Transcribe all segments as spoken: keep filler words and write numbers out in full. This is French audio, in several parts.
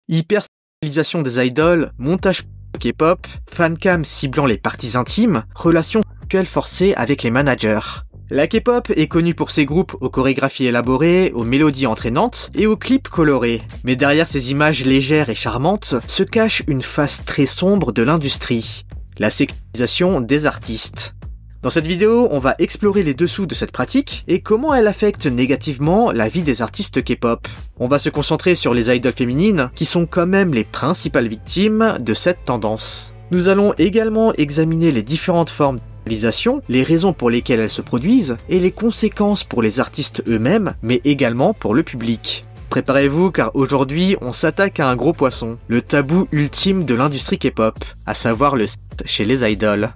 Hypersexualisation des idoles, montage K-pop, fancam ciblant les parties intimes, relations sexuelles forcées avec les managers. La K-pop est connue pour ses groupes aux chorégraphies élaborées, aux mélodies entraînantes et aux clips colorés. Mais derrière ces images légères et charmantes se cache une face très sombre de l'industrie, la sexualisation des artistes. Dans cette vidéo, on va explorer les dessous de cette pratique et comment elle affecte négativement la vie des artistes K-pop. On va se concentrer sur les idoles féminines qui sont quand même les principales victimes de cette tendance. Nous allons également examiner les différentes formes les raisons pour lesquelles elles se produisent et les conséquences pour les artistes eux-mêmes, mais également pour le public. Préparez-vous car aujourd'hui on s'attaque à un gros poisson, le tabou ultime de l'industrie K-pop, à savoir le sexe chez les idoles.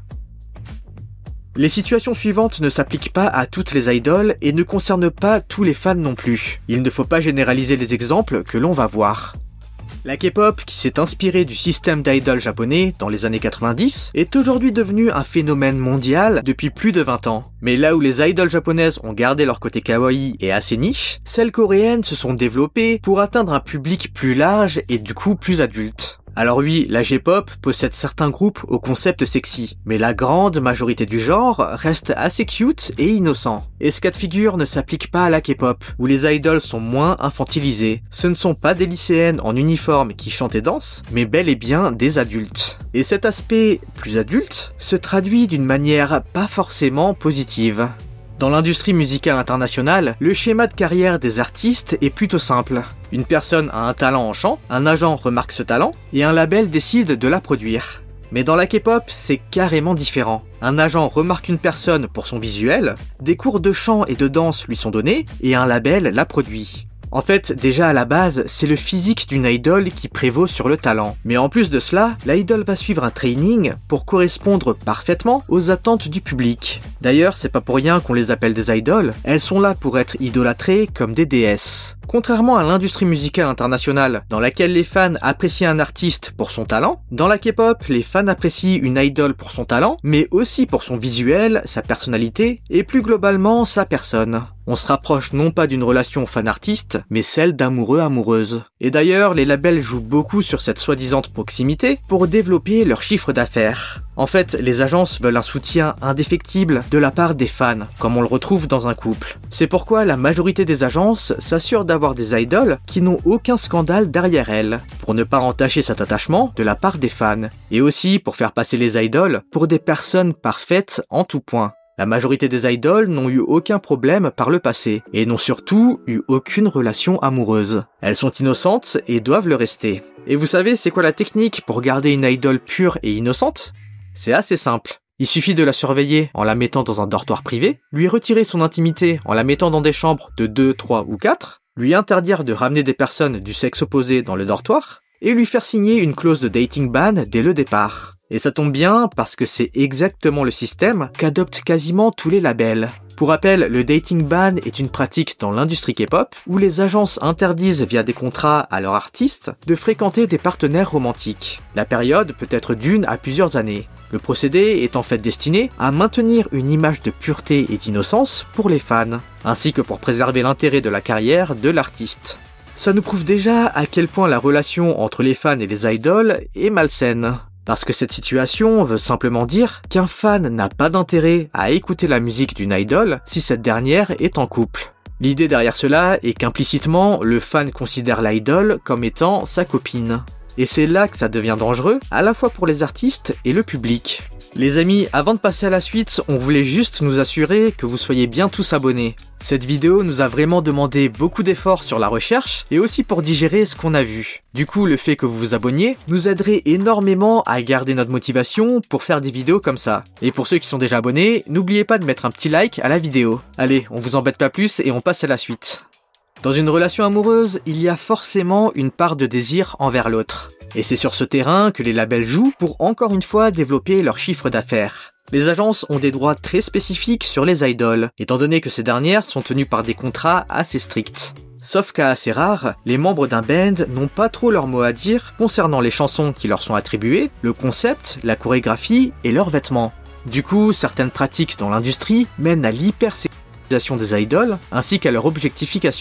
Les situations suivantes ne s'appliquent pas à toutes les idoles et ne concernent pas tous les fans non plus. Il ne faut pas généraliser les exemples que l'on va voir. La K-pop, qui s'est inspirée du système d'idoles japonais dans les années quatre-vingt-dix, est aujourd'hui devenue un phénomène mondial depuis plus de vingt ans. Mais là où les idoles japonaises ont gardé leur côté kawaii et assez niche, celles coréennes se sont développées pour atteindre un public plus large et du coup plus adulte. Alors oui, la J-pop possède certains groupes au concept sexy, mais la grande majorité du genre reste assez cute et innocent. Et ce cas de figure ne s'applique pas à la K-pop, où les idoles sont moins infantilisées. Ce ne sont pas des lycéennes en uniforme qui chantent et dansent, mais bel et bien des adultes. Et cet aspect plus adulte se traduit d'une manière pas forcément positive. Dans l'industrie musicale internationale, le schéma de carrière des artistes est plutôt simple. Une personne a un talent en chant, un agent remarque ce talent, et un label décide de la produire. Mais dans la K-pop, c'est carrément différent. Un agent remarque une personne pour son visuel, des cours de chant et de danse lui sont donnés, et un label la produit. En fait, déjà à la base, c'est le physique d'une idole qui prévaut sur le talent. Mais en plus de cela, l'idole va suivre un training pour correspondre parfaitement aux attentes du public. D'ailleurs, c'est pas pour rien qu'on les appelle des idoles, elles sont là pour être idolâtrées comme des déesses. Contrairement à l'industrie musicale internationale, dans laquelle les fans apprécient un artiste pour son talent, dans la K-pop, les fans apprécient une idole pour son talent, mais aussi pour son visuel, sa personnalité, et plus globalement, sa personne. On se rapproche non pas d'une relation fan-artiste, mais celle d'amoureux-amoureuses. Et d'ailleurs, les labels jouent beaucoup sur cette soi-disant proximité pour développer leur chiffre d'affaires. En fait, les agences veulent un soutien indéfectible de la part des fans, comme on le retrouve dans un couple. C'est pourquoi la majorité des agences s'assurent d'avoir des idoles qui n'ont aucun scandale derrière elles, pour ne pas entacher cet attachement de la part des fans, et aussi pour faire passer les idoles pour des personnes parfaites en tout point. La majorité des idoles n'ont eu aucun problème par le passé, et n'ont surtout eu aucune relation amoureuse. Elles sont innocentes et doivent le rester. Et vous savez c'est quoi la technique pour garder une idole pure et innocente ? C'est assez simple. Il suffit de la surveiller en la mettant dans un dortoir privé, lui retirer son intimité en la mettant dans des chambres de deux, trois ou quatre, lui interdire de ramener des personnes du sexe opposé dans le dortoir, et lui faire signer une clause de dating ban dès le départ. Et ça tombe bien parce que c'est exactement le système qu'adoptent quasiment tous les labels. Pour rappel, le dating ban est une pratique dans l'industrie K-pop où les agences interdisent via des contrats à leurs artistes de fréquenter des partenaires romantiques. La période peut être d'une à plusieurs années. Le procédé est en fait destiné à maintenir une image de pureté et d'innocence pour les fans, ainsi que pour préserver l'intérêt de la carrière de l'artiste. Ça nous prouve déjà à quel point la relation entre les fans et les idoles est malsaine. Parce que cette situation veut simplement dire qu'un fan n'a pas d'intérêt à écouter la musique d'une idole si cette dernière est en couple. L'idée derrière cela est qu'implicitement, le fan considère l'idole comme étant sa copine. Et c'est là que ça devient dangereux, à la fois pour les artistes et le public. Les amis, avant de passer à la suite, on voulait juste nous assurer que vous soyez bien tous abonnés. Cette vidéo nous a vraiment demandé beaucoup d'efforts sur la recherche et aussi pour digérer ce qu'on a vu. Du coup, le fait que vous vous abonniez nous aiderait énormément à garder notre motivation pour faire des vidéos comme ça. Et pour ceux qui sont déjà abonnés, n'oubliez pas de mettre un petit like à la vidéo. Allez, on vous embête pas plus et on passe à la suite. Dans une relation amoureuse, il y a forcément une part de désir envers l'autre. Et c'est sur ce terrain que les labels jouent pour encore une fois développer leur chiffre d'affaires. Les agences ont des droits très spécifiques sur les idoles, étant donné que ces dernières sont tenues par des contrats assez stricts. Sauf qu'à assez rare, les membres d'un band n'ont pas trop leur mot à dire concernant les chansons qui leur sont attribuées, le concept, la chorégraphie et leurs vêtements. Du coup, certaines pratiques dans l'industrie mènent à l'hypersexualisation des idoles ainsi qu'à leur objectification.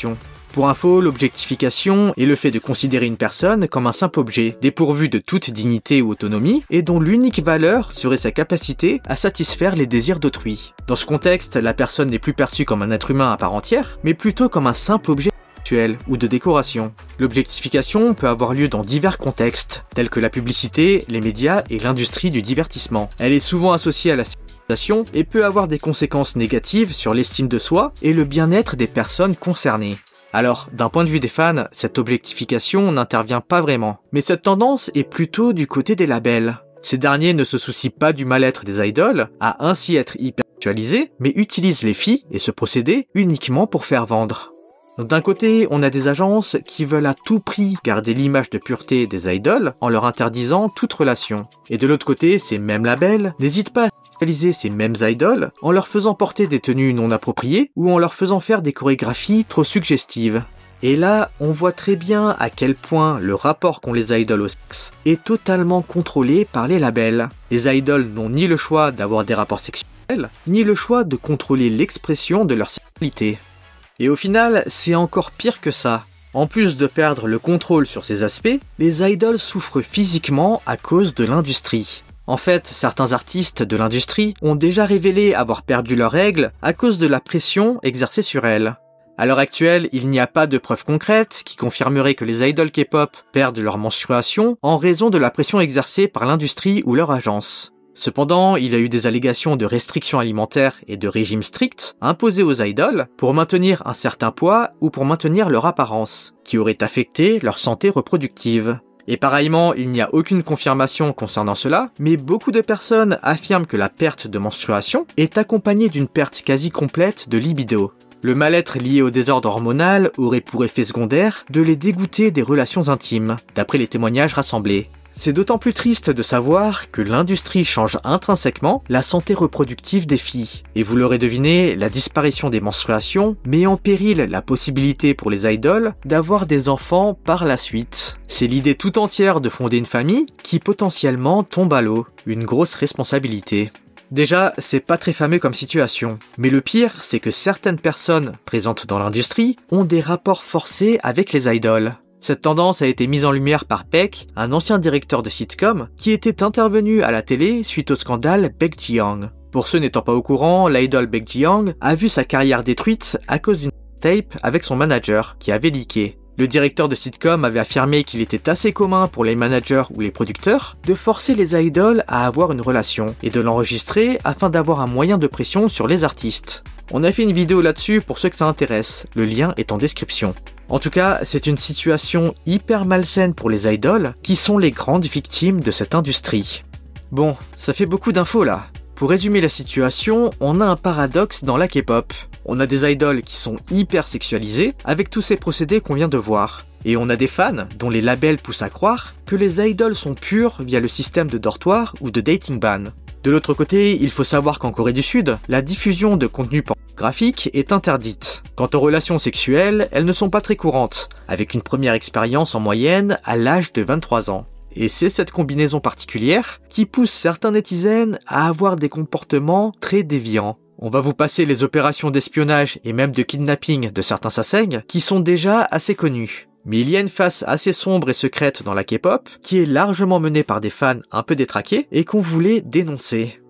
Pour info, l'objectification est le fait de considérer une personne comme un simple objet, dépourvu de toute dignité ou autonomie, et dont l'unique valeur serait sa capacité à satisfaire les désirs d'autrui. Dans ce contexte, la personne n'est plus perçue comme un être humain à part entière, mais plutôt comme un simple objet sexuel ou de décoration. L'objectification peut avoir lieu dans divers contextes, tels que la publicité, les médias et l'industrie du divertissement. Elle est souvent associée à la sexualisation et peut avoir des conséquences négatives sur l'estime de soi et le bien-être des personnes concernées. Alors, d'un point de vue des fans, cette objectification n'intervient pas vraiment. Mais cette tendance est plutôt du côté des labels. Ces derniers ne se soucient pas du mal-être des idoles, à ainsi être hypersexualisés, mais utilisent les filles et ce procédé uniquement pour faire vendre. D'un côté, on a des agences qui veulent à tout prix garder l'image de pureté des idoles en leur interdisant toute relation. Et de l'autre côté, ces mêmes labels n'hésitent pas à sexualiser ces mêmes idoles en leur faisant porter des tenues non appropriées ou en leur faisant faire des chorégraphies trop suggestives. Et là, on voit très bien à quel point le rapport qu'ont les idoles au sexe est totalement contrôlé par les labels. Les idoles n'ont ni le choix d'avoir des rapports sexuels, ni le choix de contrôler l'expression de leur sexualité. Et au final, c'est encore pire que ça. En plus de perdre le contrôle sur ces aspects, les idoles souffrent physiquement à cause de l'industrie. En fait, certains artistes de l'industrie ont déjà révélé avoir perdu leurs règles à cause de la pression exercée sur elles. À l'heure actuelle, il n'y a pas de preuves concrètes qui confirmeraient que les idoles K-pop perdent leur menstruation en raison de la pression exercée par l'industrie ou leur agence. Cependant, il y a eu des allégations de restrictions alimentaires et de régimes stricts imposés aux idoles pour maintenir un certain poids ou pour maintenir leur apparence, qui auraient affecté leur santé reproductive. Et pareillement, il n'y a aucune confirmation concernant cela, mais beaucoup de personnes affirment que la perte de menstruation est accompagnée d'une perte quasi complète de libido. Le mal-être lié au désordre hormonal aurait pour effet secondaire de les dégoûter des relations intimes, d'après les témoignages rassemblés. C'est d'autant plus triste de savoir que l'industrie change intrinsèquement la santé reproductive des filles. Et vous l'aurez deviné, la disparition des menstruations met en péril la possibilité pour les idoles d'avoir des enfants par la suite. C'est l'idée tout entière de fonder une famille qui potentiellement tombe à l'eau. Une grosse responsabilité. Déjà, c'est pas très fameux comme situation. Mais le pire, c'est que certaines personnes présentes dans l'industrie ont des rapports forcés avec les idoles. Cette tendance a été mise en lumière par Peck, un ancien directeur de sitcom, qui était intervenu à la télé suite au scandale Baek Ji-young. Pour ceux n'étant pas au courant, l'idole Baek Ji-young a vu sa carrière détruite à cause d'une tape avec son manager, qui avait leaké. Le directeur de sitcom avait affirmé qu'il était assez commun pour les managers ou les producteurs de forcer les idoles à avoir une relation, et de l'enregistrer afin d'avoir un moyen de pression sur les artistes. On a fait une vidéo là-dessus pour ceux que ça intéresse, le lien est en description. En tout cas, c'est une situation hyper malsaine pour les idoles, qui sont les grandes victimes de cette industrie. Bon, ça fait beaucoup d'infos là. Pour résumer la situation, on a un paradoxe dans la K-pop. On a des idoles qui sont hyper sexualisées, avec tous ces procédés qu'on vient de voir. Et on a des fans, dont les labels poussent à croire, que les idoles sont pures via le système de dortoir ou de dating ban. De l'autre côté, il faut savoir qu'en Corée du Sud, la diffusion de contenu pornographique est interdite. Quant aux relations sexuelles, elles ne sont pas très courantes, avec une première expérience en moyenne à l'âge de vingt-trois ans. Et c'est cette combinaison particulière qui pousse certains netizens à avoir des comportements très déviants. On va vous passer les opérations d'espionnage et même de kidnapping de certains sasaeng qui sont déjà assez connus. Mais il y a une face assez sombre et secrète dans la K-pop qui est largement menée par des fans un peu détraqués et qu'on voulait dénoncer.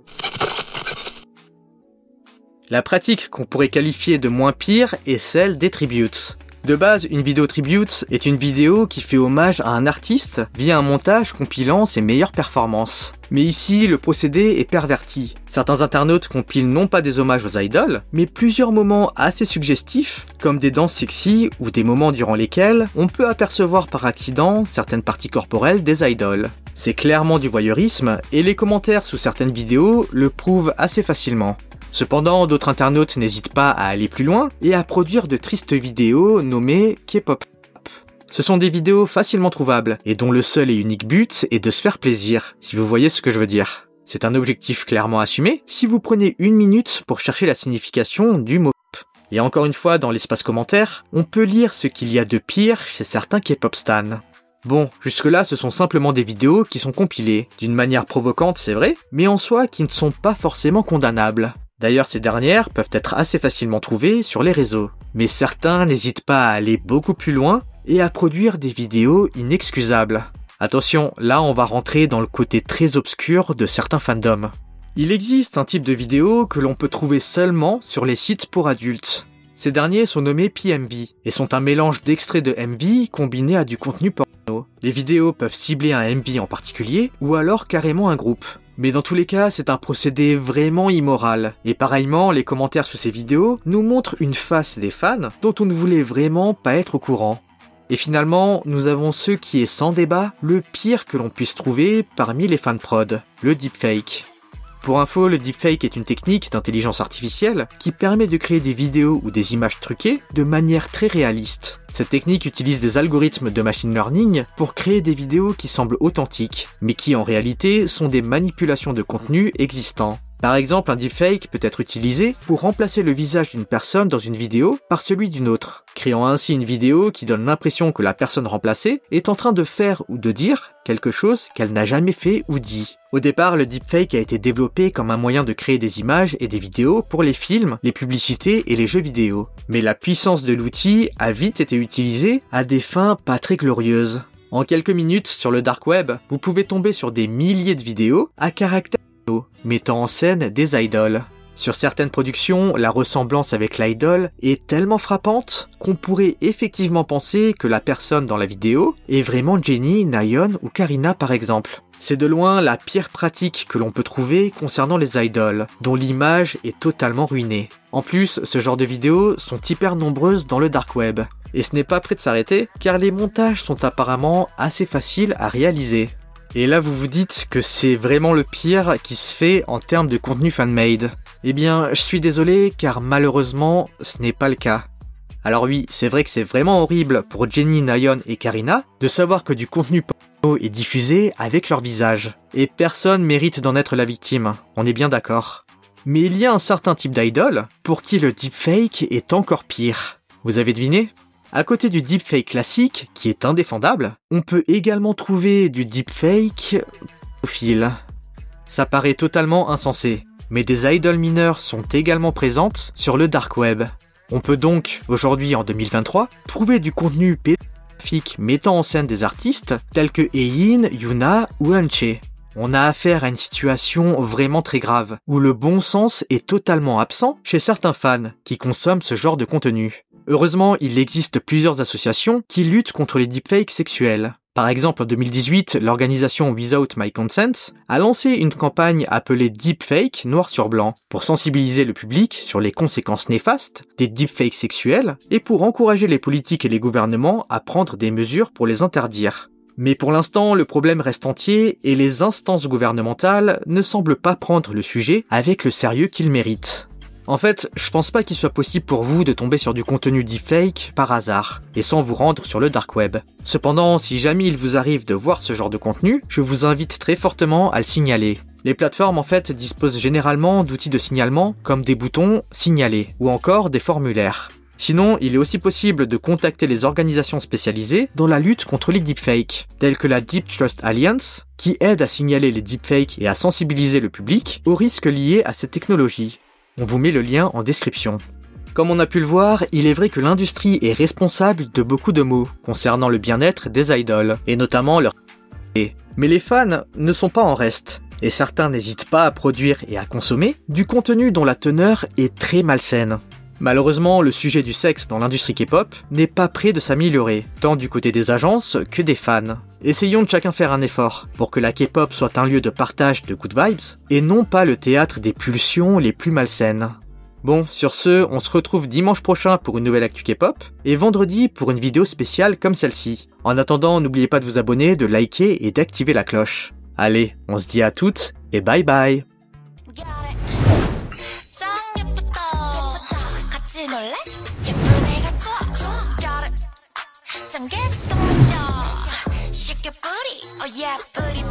La pratique qu'on pourrait qualifier de moins pire est celle des tributes. De base, une vidéo tribute est une vidéo qui fait hommage à un artiste via un montage compilant ses meilleures performances. Mais ici, le procédé est perverti. Certains internautes compilent non pas des hommages aux idoles, mais plusieurs moments assez suggestifs, comme des danses sexy ou des moments durant lesquels on peut apercevoir par accident certaines parties corporelles des idoles. C'est clairement du voyeurisme, et les commentaires sous certaines vidéos le prouvent assez facilement. Cependant, d'autres internautes n'hésitent pas à aller plus loin et à produire de tristes vidéos nommées K-pop. Ce sont des vidéos facilement trouvables et dont le seul et unique but est de se faire plaisir, si vous voyez ce que je veux dire. C'est un objectif clairement assumé si vous prenez une minute pour chercher la signification du mot P. Et encore une fois, dans l'espace commentaire, on peut lire ce qu'il y a de pire chez certains K-pop stans. Bon, jusque-là, ce sont simplement des vidéos qui sont compilées, d'une manière provocante, c'est vrai, mais en soi qui ne sont pas forcément condamnables. D'ailleurs, ces dernières peuvent être assez facilement trouvées sur les réseaux. Mais certains n'hésitent pas à aller beaucoup plus loin et à produire des vidéos inexcusables. Attention, là on va rentrer dans le côté très obscur de certains fandoms. Il existe un type de vidéo que l'on peut trouver seulement sur les sites pour adultes. Ces derniers sont nommés P M V et sont un mélange d'extraits de M V combiné à du contenu porno. Les vidéos peuvent cibler un M V en particulier ou alors carrément un groupe. Mais dans tous les cas, c'est un procédé vraiment immoral. Et pareillement, les commentaires sous ces vidéos nous montrent une face des fans dont on ne voulait vraiment pas être au courant. Et finalement, nous avons ce qui est sans débat le pire que l'on puisse trouver parmi les fanprods, le deepfake. Pour info, le deepfake est une technique d'intelligence artificielle qui permet de créer des vidéos ou des images truquées de manière très réaliste. Cette technique utilise des algorithmes de machine learning pour créer des vidéos qui semblent authentiques, mais qui en réalité sont des manipulations de contenu existants. Par exemple, un deepfake peut être utilisé pour remplacer le visage d'une personne dans une vidéo par celui d'une autre, créant ainsi une vidéo qui donne l'impression que la personne remplacée est en train de faire ou de dire quelque chose qu'elle n'a jamais fait ou dit. Au départ, le deepfake a été développé comme un moyen de créer des images et des vidéos pour les films, les publicités et les jeux vidéo. Mais la puissance de l'outil a vite été utilisée à des fins pas très glorieuses. En quelques minutes sur le dark web, vous pouvez tomber sur des milliers de vidéos à caractère mettant en scène des idoles. Sur certaines productions, la ressemblance avec l'idole est tellement frappante qu'on pourrait effectivement penser que la personne dans la vidéo est vraiment Jennie, Nayeon ou Karina par exemple. C'est de loin la pire pratique que l'on peut trouver concernant les idoles, dont l'image est totalement ruinée. En plus, ce genre de vidéos sont hyper nombreuses dans le dark web. Et ce n'est pas prêt de s'arrêter, car les montages sont apparemment assez faciles à réaliser. Et là vous vous dites que c'est vraiment le pire qui se fait en termes de contenu fan-made. Eh bien, je suis désolé car malheureusement, ce n'est pas le cas. Alors oui, c'est vrai que c'est vraiment horrible pour Jennie, Nayeon et Karina de savoir que du contenu porno est diffusé avec leur visage. Et personne mérite d'en être la victime, on est bien d'accord. Mais il y a un certain type d'idole pour qui le deepfake est encore pire. Vous avez deviné ? À côté du deepfake classique, qui est indéfendable, on peut également trouver du deepfake pédophile. Ça paraît totalement insensé, mais des idoles mineures sont également présentes sur le dark web. On peut donc, aujourd'hui en deux mille vingt-trois, trouver du contenu pédophique mettant en scène des artistes tels que Hein, Yuna ou Hanche. On a affaire à une situation vraiment très grave, où le bon sens est totalement absent chez certains fans qui consomment ce genre de contenu. Heureusement, il existe plusieurs associations qui luttent contre les deepfakes sexuels. Par exemple, en deux mille dix-huit, l'organisation Without My Consent a lancé une campagne appelée Deepfake noir sur blanc pour sensibiliser le public sur les conséquences néfastes des deepfakes sexuels et pour encourager les politiques et les gouvernements à prendre des mesures pour les interdire. Mais pour l'instant, le problème reste entier et les instances gouvernementales ne semblent pas prendre le sujet avec le sérieux qu'il mérite. En fait, je pense pas qu'il soit possible pour vous de tomber sur du contenu deepfake par hasard, et sans vous rendre sur le dark web. Cependant, si jamais il vous arrive de voir ce genre de contenu, je vous invite très fortement à le signaler. Les plateformes en fait disposent généralement d'outils de signalement comme des boutons « Signaler » ou encore des formulaires. Sinon, il est aussi possible de contacter les organisations spécialisées dans la lutte contre les deepfakes, telles que la Deep Trust Alliance, qui aide à signaler les deepfakes et à sensibiliser le public aux risques liés à cette technologie. On vous met le lien en description. Comme on a pu le voir, il est vrai que l'industrie est responsable de beaucoup de maux concernant le bien-être des idoles, et notamment leur mais les fans ne sont pas en reste, et certains n'hésitent pas à produire et à consommer du contenu dont la teneur est très malsaine. Malheureusement, le sujet du sexe dans l'industrie K-pop n'est pas près de s'améliorer, tant du côté des agences que des fans. Essayons de chacun faire un effort, pour que la K-pop soit un lieu de partage de good vibes, et non pas le théâtre des pulsions les plus malsaines. Bon, sur ce, on se retrouve dimanche prochain pour une nouvelle actu K-pop, et vendredi pour une vidéo spéciale comme celle-ci. En attendant, n'oubliez pas de vous abonner, de liker et d'activer la cloche. Allez, on se dit à toutes, et bye bye! 놀래? 예쁜 애가 좋아 got it 짱 개성마셔 쉽게 뿌리 oh yeah 뿌리